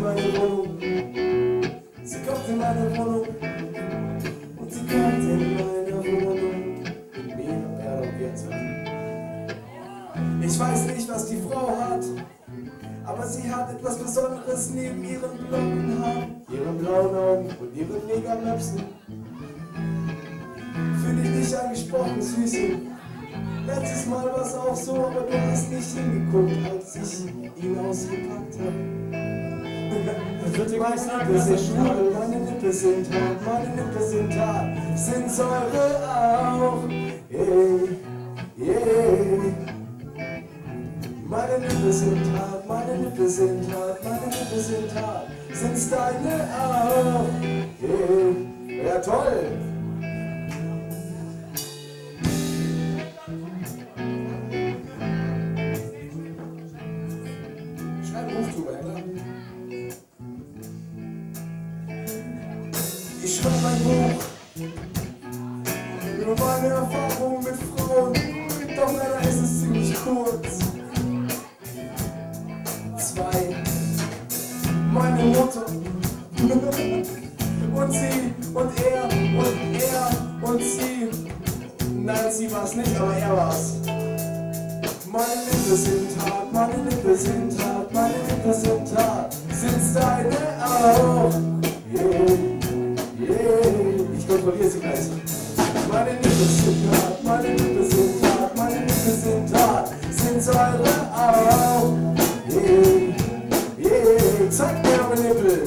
meine Wohnung. Sie kommt in meine Wohnung. Und sie kommt in meine Wohnung. Mit mir, er und wir zusammen. Ich weiß nicht, was die Frau hat, aber sie hat etwas Besonderes neben ihren blonden Haaren, ihren blauen Augen und ihren Negermöpsen. Fühl dich nicht angesprochen, Süße. Letztes Mal war es auch so, aber du hast nicht hingeguckt, als ich ihn ausgepackt habe. Meine Nippel sind hart, meine Nippel sind hart, sind Säure auch. Yeah, yeah. Meine Nippel sind hart, meine Nippel sind hart, meine Nippel sind hart, sind's deine auch? Yeah. Ja, toll! Schreib einen Ruf drüber, ja klar. Ich schreib ein Buch über meine Erfahrungen mit Frauen, doch leider ist es ziemlich kurz. Meine Mutter und sie und er und er und sie. Nein, sie war's nicht, aber er war's. Meine Nippel sind hart, meine Nippel sind hart, meine Nippel sind hart, sind's deine auch? Yeah, yeah. Ich kontrolliere sie gleich. Meine Nippel sind hart, meine Nippel sind hart, meine Nippel sind hart, sind's eure auch? Yeah. Yeah, zeig mir eure Nippel.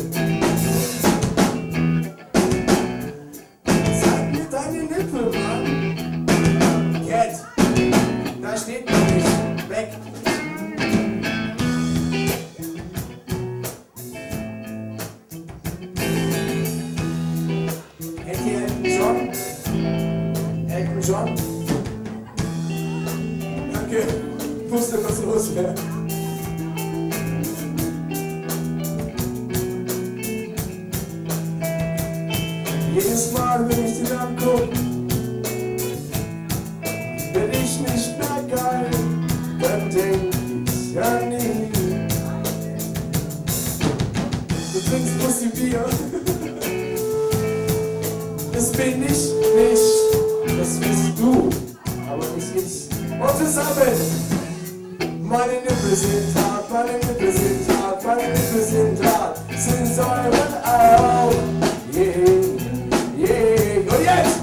Zeig mir deine Nippel, Mann. Cat, da steht noch nicht. Weg. Kennt ihr Elton John? Elton John? Danke. Ich wusste, was los wäre. Jedes Mal, wenn ich den anguck, bin ich nicht mehr geil, dann denk ich an ihn. Du trinkst Pussy Bier, das bin ich nicht, das bist du, aber nicht ich. Und zusammen, meine Nippel sind hart, meine Nippel sind hart, meine Nippel sind hart, sind Säure auch, yeah. Yeah. Und jetzt!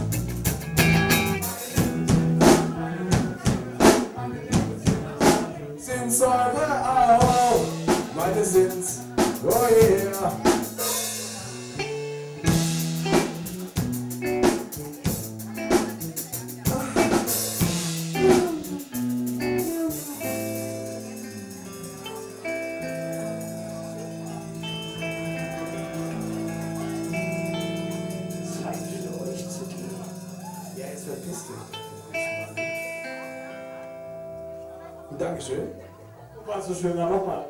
Sind's eure auch? Meine sind's. Oh yeah! Dankeschön. War so schön, dann nochmal.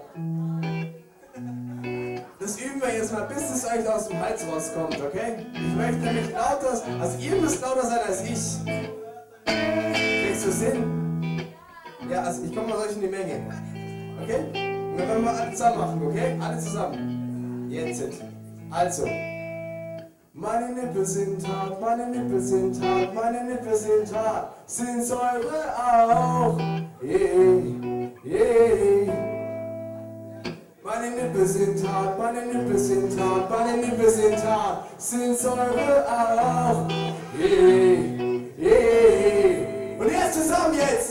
Das üben wir jetzt mal, bis es euch aus dem Hals rauskommt, okay? Ich möchte nämlich lauter, also ihr müsst lauter sein als ich. Kriegst du Sinn? Ja, also ich komme mal euch in die Menge. Okay? Und dann werden wir alle zusammen machen, okay? Alle zusammen. Jetzt. Also. Meine Nippel sind hart, meine Nippel sind hart, meine Nippel sind hart, sind's eure auch? Yeah, yeah. Meine Nippel sind hart, meine Nippel sind hart, meine Nippel sind hart, sind's eure auch? Yeah, yeah. Und erst zusammen jetzt!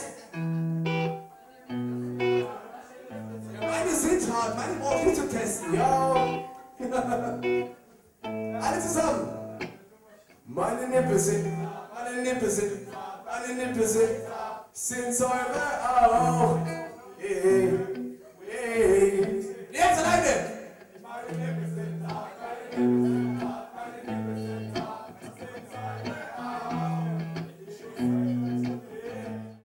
Ja, meine sind hart, meine brauche ich nicht zu testen, ja. Alle zusammen! Meine Nippel sind, meine Nippel sind, meine Nippel sind, sind's eure auch?